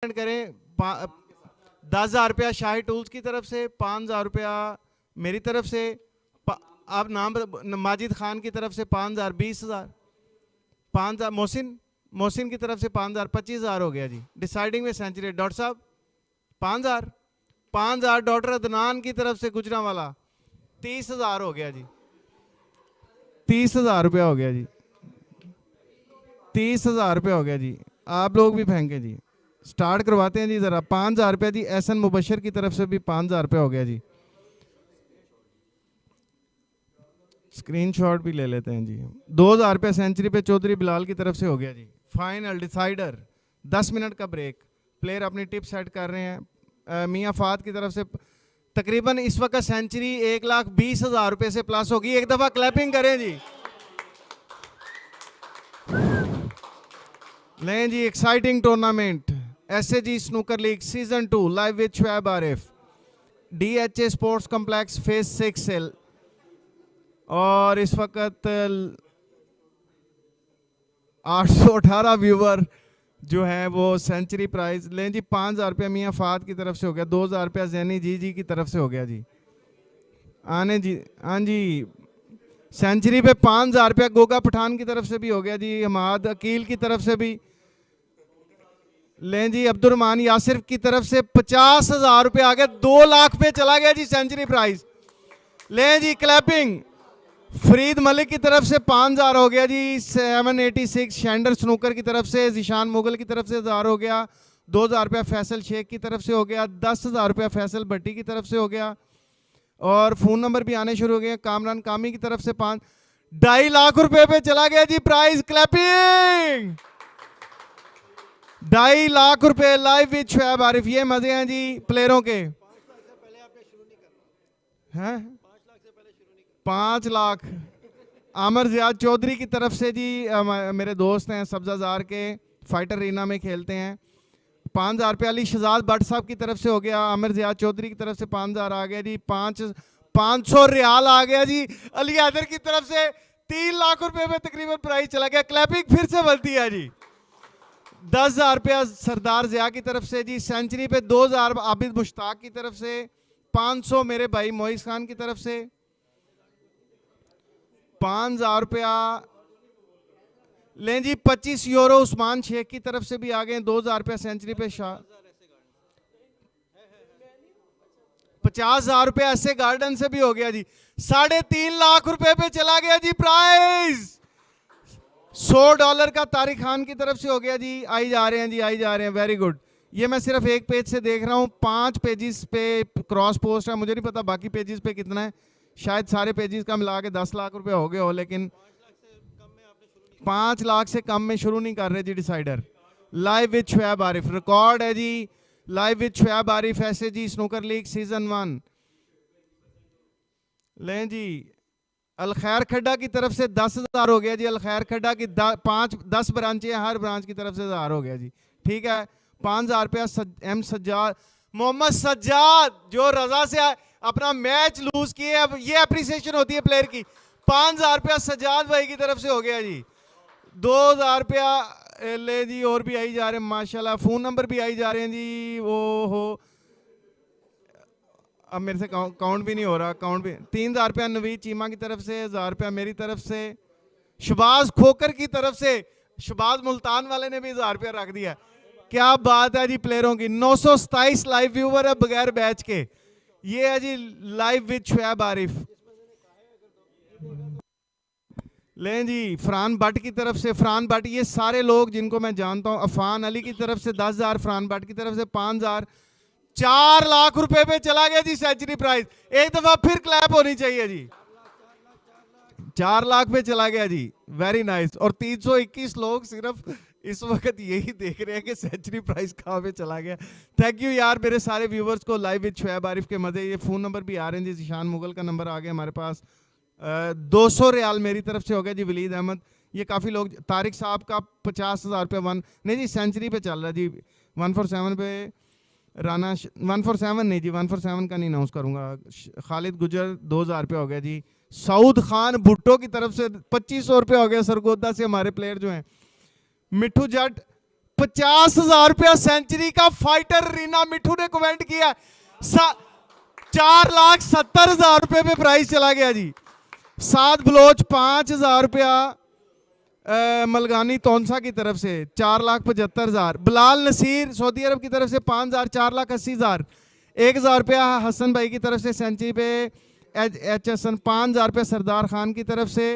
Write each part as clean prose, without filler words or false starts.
करें। 10,000 रुपया शाही टूल्स की तरफ से, 5,000 रुपया मेरी तरफ से, आप नाम माजिद खान की तरफ से 5,000, 20,000, 5,000 मोहसिन की तरफ से 5,000, 25,000 हो गया जी। डिसाइडिंग में सेंचुरी डॉक्टर साहब 5,000, 5,000 डॉक्टर अदनान की तरफ से गुजरांवाला 30,000 हो गया जी। 30,000 रुपया हो गया जी। 30,000 रुपया हो गया जी। आप लोग भी फेंके जी, स्टार्ट करवाते हैं जी जरा। 5,000 रुपया जी एहसन मुबशर की तरफ से भी 5,000 रुपया हो गया जी। स्क्रीनशॉट भी ले लेते हैं जी। 2,000 रुपया सेंचुरी पे चौधरी बिलाल की तरफ से हो गया जी। फाइनल डिसाइडर 10 मिनट का ब्रेक, प्लेयर अपनी टिप सेट कर रहे हैं। मियां फाद की तरफ से तकरीबन इस वक्त सेंचुरी 1,20,000 रुपये से प्लस होगी। एक दफा क्लैपिंग करें जी। लें जी, exciting tournament SAG snooker league season 2 live with Shoaib Arif, DHA sports complex phase 6 से। और इस वक्त 818 व्यूवर जो है वो सेंचुरी प्राइज लें जी। 5,000 रुपया मियां फाद की तरफ से हो गया। 2,000 रुपया जैनी जी की तरफ से हो गया जी। आने जी, हाँ जी, सेंचुरी पे 5,000 रुपया गोगा पठान की तरफ से भी हो गया जी। हमाद अकील की तरफ से भी लें जी। अब्दुलरहमान यासिर की तरफ से 50,000 रुपया आ गया। 2 लाख पे चला गया जी सेंचुरी प्राइज। लें जी क्लैपिंग। फरीद मलिक की तरफ से 5,000 हो गया जी। 786 शैंडर स्नूकर की तरफ से, जिशान मुगल की तरफ से 1,000 हो गया। 2,000 रुपया फैसल शेख की तरफ से हो गया। 10,000 रुपया फैसल भट्टी की तरफ से हो गया। और फोन नंबर भी आने शुरू हो गए। कामरान कामी की तरफ से 2.5 लाख रुपए पे चला गया जी प्राइज। क्लैपिंग। 2.5 लाख रुपए लाइव विद शुएब आरिफ। ये मजे हैं जी प्लेयरों के। 5 लाख आमर जियाद चौधरी की तरफ से जी, मेरे दोस्त हैं सब्जाजार के, फाइटर रीना में खेलते हैं। 5,000 रुपया अली शहजाद भट्ट साहब की तरफ से हो गया। आमिर जियाद चौधरी की तरफ से 5,000 आ गया जी। 500 रियाल आ गया जी। अली हैदर की तरफ से 3 लाख रुपए में तकरीबन प्राइस चला गया। क्लैपिंग फिर से बनती है जी। 10,000 रुपया सरदार जिया की तरफ से जी। सेंचुरी पे 2,000 आबिद मुश्ताक की तरफ से। 500 मेरे भाई मोइस खान की तरफ से। 5,000 रुपया लें जी। 25 यूरो उस्मान शेख की तरफ से भी आ गए। 2,000 रुपया सेंचुरी पे शाह। 50,000 रुपया ऐसे गार्डन से भी हो गया जी। 3.5 लाख रुपए पे चला गया जी प्राइज। $100 का तारिक खान की तरफ से हो गया जी। आई जा रहे हैं जी, आई जा रहे हैं। Very good. ये मैं सिर्फ एक पेज से देख रहा हूँ। 5 पेजेस पे क्रॉस पोस्ट है। मुझे नहीं पता बाकी पेजेस पे कितना है। शायद सारे पेजेस का मिला के 10 लाख रुपए हो गए हो, लेकिन 5 लाख से कम में शुरू नहीं कर रहे जी decider. Live with Shoaib Arif record है जी। Live with Shoaib Arif SAG snooker league season 1। लें जी, अलखैर खड्डा की तरफ से 10,000 हो गया जी। अलखैर खड्डा की 10 ब्रांचें, हर ब्रांच की तरफ से 1,000 हो गया जी। ठीक है। 5,000 रुपया M सज्जाद, मोहम्मद सज्जाद जो रजा से अपना मैच लूज किए। अब ये अप्रिसिएशन होती है प्लेयर की। 5,000 रुपया सज्जाद भाई की तरफ से हो गया जी। 2,000 रुपया ले जी। और भी आई जा रहे हैं माशाल्लाह। फोन नंबर भी आई जा रहे हैं जी। वो हो, अब मेरे से काउंट भी नहीं हो रहा। काउंट भी 3,000 रुपया नवीद चीमा की तरफ से। 1,000 रुपया मेरी तरफ से। शबाज खोकर की तरफ से, शबाज मुल्तान वाले ने भी 1,000 रुपया रख दिया। क्या बात है जी प्लेयरों की। 927 लाइव व्यूवर है बगैर बैच के। ये है जी लाइव विद शुएब आरिफ। लें जी, फरहान भट्ट की तरफ से। फरहान भट्ट, ये सारे लोग जिनको मैं जानता हूं। अफान अली की तरफ से 10,000। फरहान भट्ट की तरफ से 5,000। 4 लाख रुपए पे चला गया जी सेंचुरी प्राइज। एक दफा फिर क्लैप होनी चाहिए जी। 4 लाख पे चला गया जी। Very nice. और 321 लोग सिर्फ इस वक्त यही देख रहे हैं कि सेंचुरी प्राइस कहाँ पे चला गया। थैंक यू यार मेरे सारे व्यूवर्स को। लाइव विद शुएब आरिफ के मजे। ये फोन नंबर भी आ रहे हैं जी। जिशान मुगल का नंबर आ गया हमारे पास। 200 रियाल मेरी तरफ से हो गया जी। वलीद अहमद, ये काफ़ी लोग। तारिक साहब का 50,000 रुपये नहीं जी, सेंचुरी पे चल रहा है जी। 147 पे राना 147 नहीं जी, 147 का नहीं अनाउंस करूँगा। खालिद गुजर 2,000 रुपये हो गया जी। सऊद खान भुट्टो की तरफ से 2,500 रुपये हो गया। सरगोदा से हमारे प्लेयर जो हैं। मिठू जट 50,000 रुपया सेंचुरी का फाइटर रीना मिठू ने कमेंट किया। 4,70,000 रुपये पे प्राइस चला गया जी। सात बलोच 5,000 रुपया मलगानी तौनसा की तरफ से 4,75,000। बिलाल नसीर सऊदी अरब की तरफ से 5,000 4,80,000। 1,000 रुपया हसन भाई की तरफ से सेंचुरी पे एच हसन। 5,000 रुपया सरदार खान की तरफ से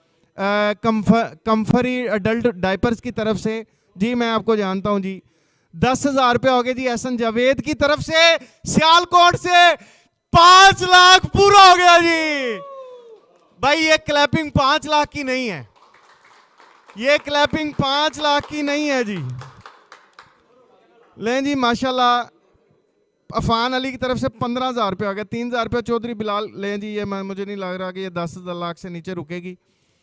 कंफरी अडल्ट डायपर्स की तरफ से जी, मैं आपको जानता हूं जी। 10,000 रुपया हो गए जी एहसन जावेद की तरफ से सियालकोट से। 5 लाख पूरा हो गया जी। भाई ये क्लैपिंग 5 लाख की नहीं है, ये क्लैपिंग 5 लाख की नहीं है जी। लें जी माशाल्लाह। अफान अली की तरफ से 15,000 रुपया हो गया। 3,000 रुपया चौधरी बिलाल। लें जी, ये मुझे नहीं लग रहा कि ये 10 लाख से नीचे रुकेगी।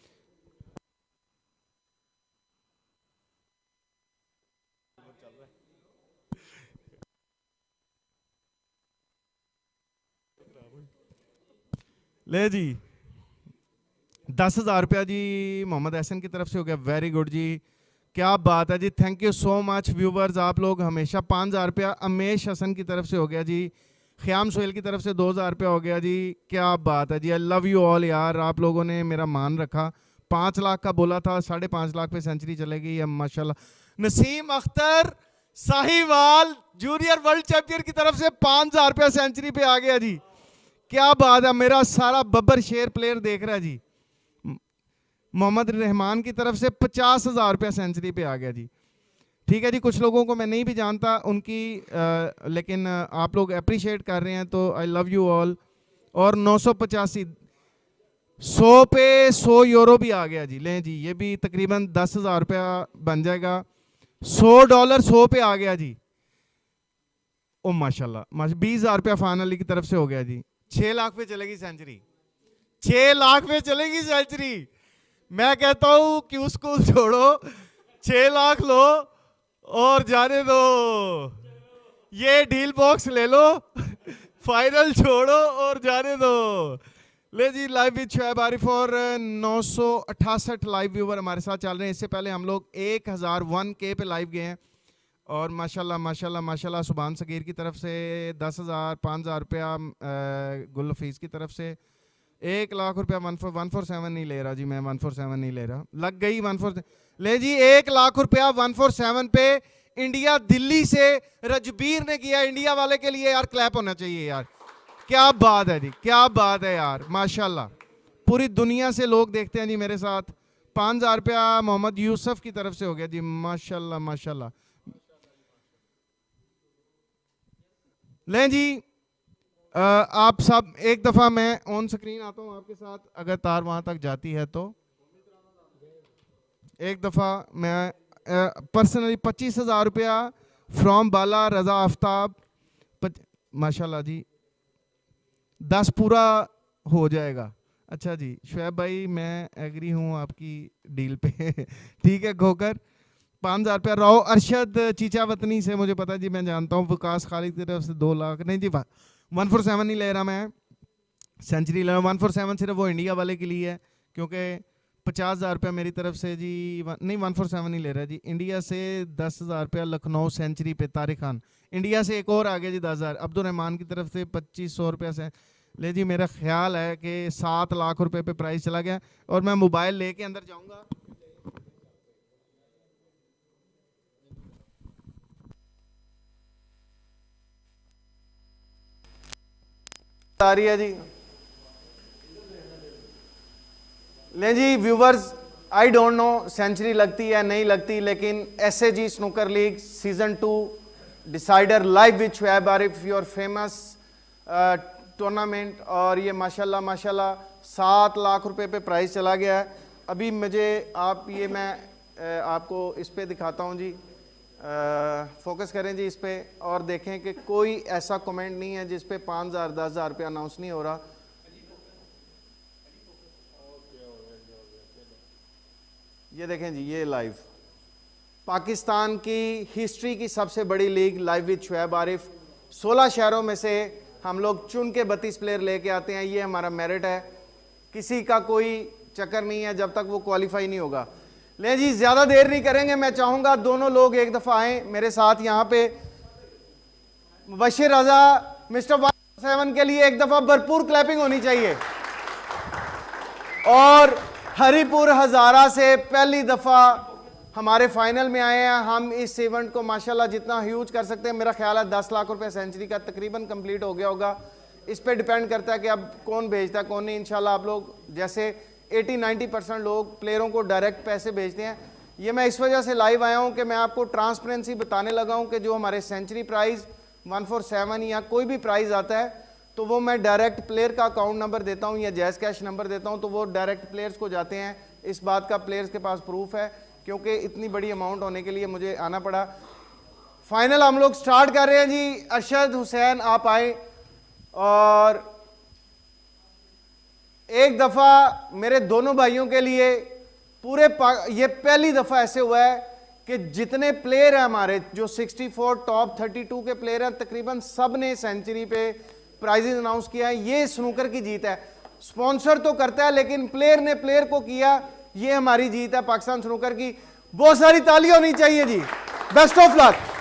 ले जी 10,000 रुपया जी मोहम्मद एहसन की तरफ से हो गया। वेरी गुड जी, क्या बात है जी। Thank you so much viewers, आप लोग हमेशा। 5,000 रुपया अमेश हसन की तरफ से हो गया जी। ख्याम सोहेल की तरफ से 2,000 रुपया हो गया जी। क्या बात है जी। आई लव यू ऑल यार, आप लोगों ने मेरा मान रखा। 5 लाख का बोला था, 5.5 लाख पे सेंचुरी चलेगी अब माशाल्लाह। Naseem Akhtar Sahiwal junior world champion की तरफ से 5,000 रुपया सेंचुरी पे आ गया जी। क्या बात है, मेरा सारा बब्बर शेर प्लेयर देख रहा है जी। मोहम्मद रहमान की तरफ से 50,000 रुपया सेंचुरी पे आ गया जी। ठीक है जी, कुछ लोगों को मैं नहीं भी जानता उनकी लेकिन आप लोग अप्रिशिएट कर रहे हैं तो आई लव यू ऑल। और 985 100 पे 100 यूरो भी आ गया जी। लें जी, ये भी तकरीबन 10,000 रुपया बन जाएगा। $100 100 पे आ गया जी। ओ माशाल्लाह 20,000 रुपया फान अली की तरफ से हो गया जी। 6 लाख पे चलेगी सेंचुरी, 6 लाख पे चलेगी सेंचुरी। मैं कहता हूं कि उसको छोड़ो, 6 लाख लो और जाने दो। ये डील बॉक्स ले लो, फाइनल छोड़ो और जाने दो। ले जी, लाइव विद शोएब आरिफ और 968 लाइव व्यूवर हमारे साथ चल रहे हैं। इससे पहले हम लोग 1001K पे लाइव गए हैं और माशाल्लाह माशाल्लाह माशाल्लाह। सुभान सगीर की तरफ से 10,000 5,000 रुपया, गुल हफीज़ की तरफ से 1 लाख रुपया। 147 नहीं ले रहा जी, मैं 147 नहीं ले रहा। लग गई 14। ले जी 1 लाख रुपया 147 पे इंडिया दिल्ली से रजबीर ने किया। इंडिया वाले के लिए यार क्लैप होना चाहिए यार। क्या बात है जी, क्या बात है यार, माशाल्लाह। पूरी दुनिया से लोग देखते हैं जी मेरे साथ। 5,000 रुपया मोहम्मद यूसुफ की तरफ से हो गया जी। माशाल्लाह माशाल्लाह। लें जी आप सब एक दफ़ा मैं ऑन स्क्रीन आता हूं आपके साथ, अगर तार वहां तक जाती है तो एक दफ़ा मैं पर्सनली 25,000 रुपया फ्रॉम बाला रजा आफ्ताब। माशाल्लाह जी 10 पूरा हो जाएगा। अच्छा जी शोएब भाई, मैं एग्री हूँ आपकी डील पे। ठीक है खोकर। 5,000 रुपया राव अरशद चीचा वतनी से, मुझे पता जी, मैं जानता हूँ। विकास खालिद की तरफ से 2 लाख। नहीं जी 147 नहीं ले रहा मैं, सेंचुरी ले रहा हूँ। 147 सिर्फ वो इंडिया वाले के लिए है, क्योंकि 50,000 रुपया मेरी तरफ से जी। नहीं 147 नहीं ले रहा जी। इंडिया से 10,000 रुपया लखनऊ सेंचुरी पे तारिक खान। इंडिया से एक और आ गया जी 10,000। अब्दुल रहमान की तरफ से 2,500 रुपया से। ले जी मेरा ख्याल है कि 7 लाख रुपए पे प्राइस चला गया और मैं मोबाइल लेके अंदर जाऊंगा। आ रही है जी। ले जी viewers, I don't know century लगती है नहीं लगती, लेकिन SAG snooker league season 2 decider live with Shoaib Arif, your famous tournament. और ये माशाल्लाह माशाल्लाह 7 लाख रुपए पे प्राइस चला गया है। अभी मुझे आप ये मैं आपको इस पे दिखाता हूँ जी। फोकस करें जी इस पे और देखें कि कोई ऐसा कमेंट नहीं है जिस पे 5,000 10,000 रुपया अनाउंस नहीं हो रहा। ये देखें जी, ये लाइव पाकिस्तान की हिस्ट्री की सबसे बड़ी league live with Shoaib Arif. 16 शहरों में से हम लोग चुन के 32 प्लेयर लेके आते हैं। ये हमारा मेरिट है, किसी का कोई चक्कर नहीं है जब तक वो क्वालिफाई नहीं होगा। ले जी, ज्यादा देर नहीं करेंगे। मैं चाहूंगा दोनों लोग एक दफा आए मेरे साथ यहाँ पे। बशीर रजा मिस्टर 147 के लिए एक दफा भरपूर क्लैपिंग होनी चाहिए। और हरिपुर हजारा से पहली दफा हमारे फाइनल में आए हैं। हम इस इवेंट को माशाल्लाह जितना ह्यूज कर सकते हैं, मेरा ख्याल है 10 लाख रुपए सेंचुरी का तकरीबन कंप्लीट हो गया होगा। इस पे डिपेंड करता है कि अब कौन भेजता है कौन नहीं। इंशाल्लाह आप लोग जैसे 80-90% लोग प्लेयरों को डायरेक्ट पैसे भेजते हैं। ये मैं इस वजह से लाइव आया हूं कि मैं आपको ट्रांसपेरेंसी बताने लगा हूं कि जो हमारे सेंचुरी प्राइज 147 या कोई भी प्राइज आता है तो वो मैं डायरेक्ट प्लेयर का अकाउंट नंबर देता हूं या जैज़ कैश नंबर देता हूं, तो वो डायरेक्ट प्लेयर्स को जाते हैं। इस बात का प्लेयर्स के पास प्रूफ है, क्योंकि इतनी बड़ी अमाउंट होने के लिए मुझे आना पड़ा। फाइनल हम लोग स्टार्ट कर रहे हैं जी। अरशद हुसैन आप आए। और एक दफा मेरे दोनों भाइयों के लिए पूरे ये पहली दफा ऐसे हुआ है कि जितने प्लेयर हैं हमारे जो 64 टॉप 32 के प्लेयर हैं, तकरीबन सब ने सेंचुरी पे प्राइजेस अनाउंस किया है। ये स्नूकर की जीत है। स्पॉन्सर तो करता है लेकिन प्लेयर ने प्लेयर को किया, ये हमारी जीत है पाकिस्तान स्नूकर की। बहुत सारी तालियां होनी चाहिए जी। Best of luck.